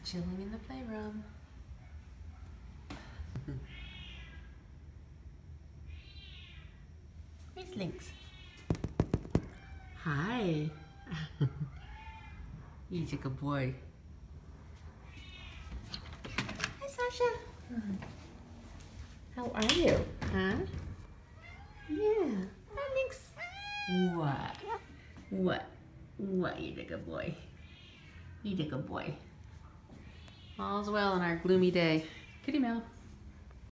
chilling in the playroom. Where's Lynx? Hi. He's a good boy. Hi, Sasha. How are you? Huh? Yeah. Hi, Lynx. What? What? What? You're a good boy. You're a good boy. All's well on our gloomy day. Kitty meow.